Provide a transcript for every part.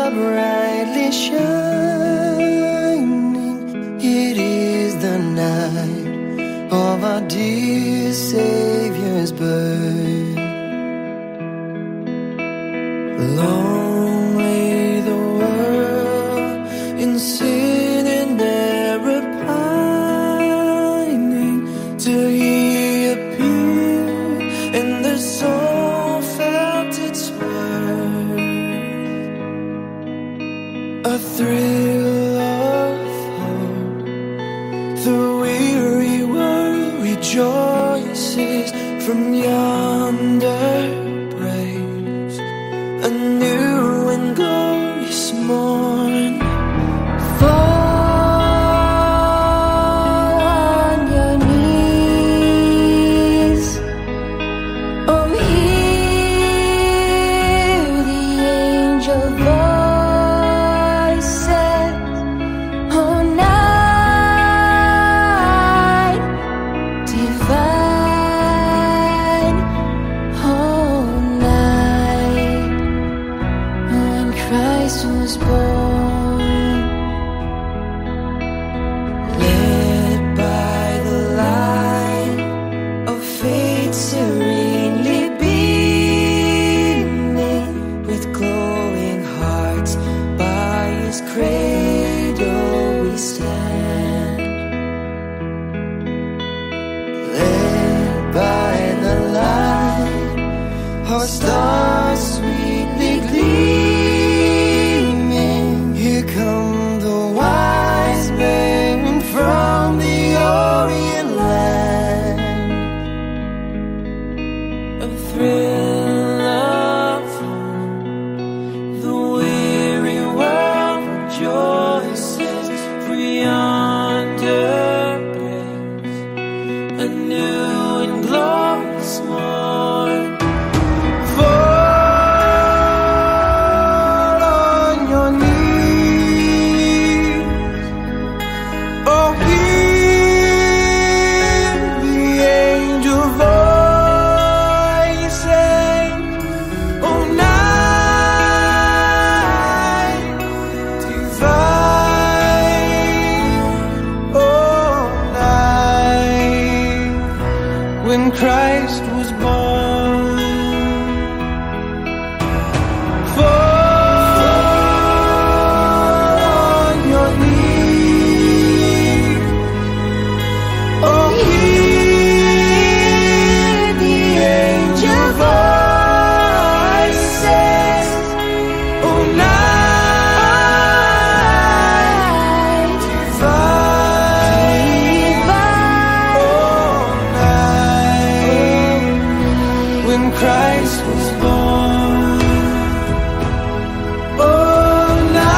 brightly shining. It is the night of our dear Savior's birth. Long lay the world in sin and error pining, till He appeared and the soul felt its worth. A thrill of hope, the weary world rejoices. From yonder breaks a new and glorious morn. Fall on your knees, oh, hear the angel voices. Oh, night divine, oh, night when Christ was born. Led by the light of faith serenely beaming, with glowing hearts by His cradle we stand. Led by the light, our stars sweetly gleaming. Here come the wise men from the Orient land. A thrill of hope, the weary world rejoices. For yonder breaks a new and glorious morn. Fall on your knees, oh, hear the angel voices. Oh, night divine, oh, night when Christ was born. Fall on your knees, oh, hear the angel voices. Oh, night divine, oh, night when Christ was born. Oh,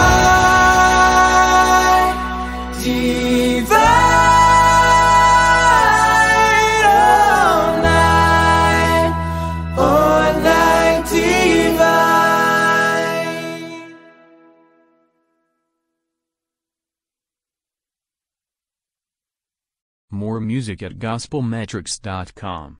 night divine, oh, night divine. More music at gospelmetrics.com.